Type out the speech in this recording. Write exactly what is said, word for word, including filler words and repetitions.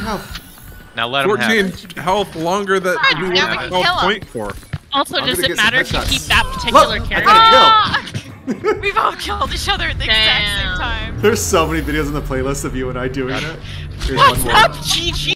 health. Now let him have fourteen it. health longer that Right, you now want we a can health kill him. point for. Also, I'm does gonna it get some matter if you headshots. keep that particular Look, I character? got a kill. Ah! We both killed each other at the exact same Damn. time. There's so many videos in the playlist of you and I doing it. Here's What's one more. up, Chi Chi?